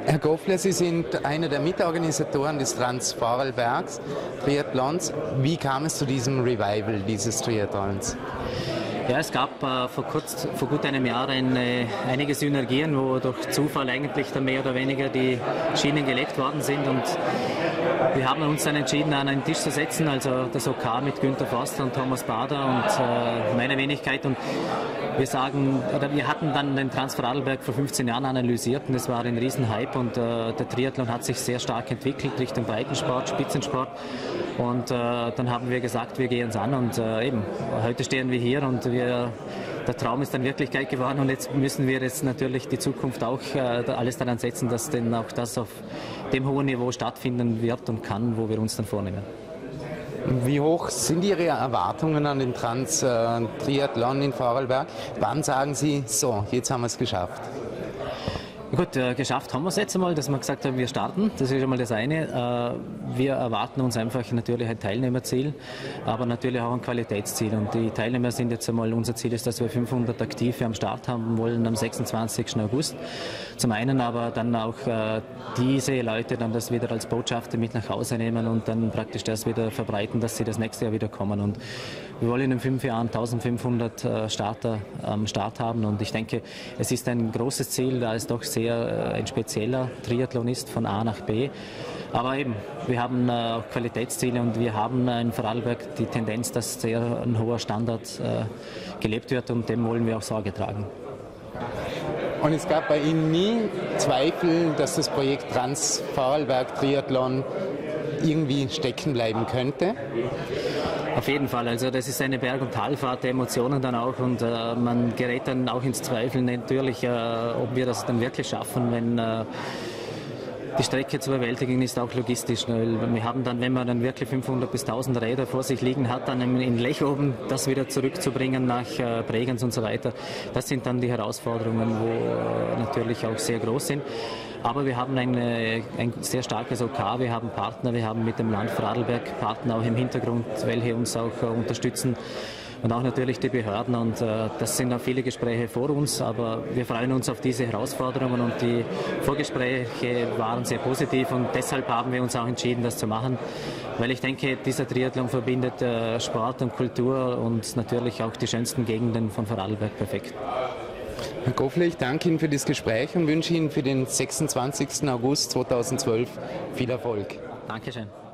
Herr Goffler, Sie sind einer der Mitorganisatoren des Trans-Vorarlbergs Triathlons. Wie kam es zu diesem Revival dieses Triathlons? Ja, es gab vor gut einem Jahr einige Synergien, wo durch Zufall eigentlich dann mehr oder weniger die Schienen gelegt worden sind, und wir haben uns dann entschieden, an einen Tisch zu setzen, also das OK mit Günther Forster und Thomas Bader und meiner Wenigkeit, und wir hatten dann den Trans-Vorarlberg vor 15 Jahren analysiert, und es war ein Riesenhype, und der Triathlon hat sich sehr stark entwickelt Richtung Breitensport, Spitzensport, und dann haben wir gesagt, wir gehen es an, und eben, heute stehen wir hier, und der Traum ist dann Wirklichkeit geworden, und jetzt müssen wir jetzt natürlich die Zukunft auch alles daran setzen, dass denn auch das auf dem hohen Niveau stattfinden wird und kann, wo wir uns dann vornehmen. Wie hoch sind Ihre Erwartungen an den Trans-Triathlon in Vorarlberg? Wann sagen Sie, so, jetzt haben wir es geschafft? Gut, geschafft haben wir es jetzt einmal, dass wir gesagt haben, wir starten. Das ist schon mal das eine. Wir erwarten uns einfach natürlich ein Teilnehmerziel, aber natürlich auch ein Qualitätsziel. Und die Teilnehmer sind jetzt einmal, unser Ziel ist, dass wir 500 Aktive am Start haben wollen am 26. August. Zum einen aber dann auch diese Leute dann das wieder als Botschafter mit nach Hause nehmen und dann praktisch das wieder verbreiten, dass sie das nächste Jahr wieder kommen. Und wir wollen in 5 Jahren 1500 Starter am Start haben, und ich denke, es ist ein großes Ziel, da es doch sehr ein spezieller Triathlon ist von A nach B. Aber eben, wir haben auch Qualitätsziele, und wir haben in Vorarlberg die Tendenz, dass sehr ein hoher Standard gelebt wird, und dem wollen wir auch Sorge tragen. Und es gab bei Ihnen nie Zweifel, dass das Projekt Trans-Vorarlberg Triathlon irgendwie stecken bleiben könnte? Auf jeden Fall, also das ist eine Berg- und Talfahrt der Emotionen dann auch, und man gerät dann auch ins Zweifeln natürlich, ob wir das dann wirklich schaffen, wenn die Strecke zu bewältigen ist, auch logistisch. Wir haben dann, wenn man dann wirklich 500 bis 1000 Räder vor sich liegen hat, dann in Lech oben das wieder zurückzubringen nach Bregenz und so weiter, das sind dann die Herausforderungen, wo natürlich auch sehr groß sind. Aber wir haben ein sehr starkes OK, wir haben Partner, wir haben mit dem Land Vorarlberg Partner auch im Hintergrund, welche uns auch unterstützen, und auch natürlich die Behörden, und das sind auch viele Gespräche vor uns, aber wir freuen uns auf diese Herausforderungen, und die Vorgespräche waren sehr positiv, und deshalb haben wir uns auch entschieden, das zu machen, weil ich denke, dieser Triathlon verbindet Sport und Kultur und natürlich auch die schönsten Gegenden von Vorarlberg perfekt. Herr Goffler, ich danke Ihnen für das Gespräch und wünsche Ihnen für den 26. August 2012 viel Erfolg. Dankeschön.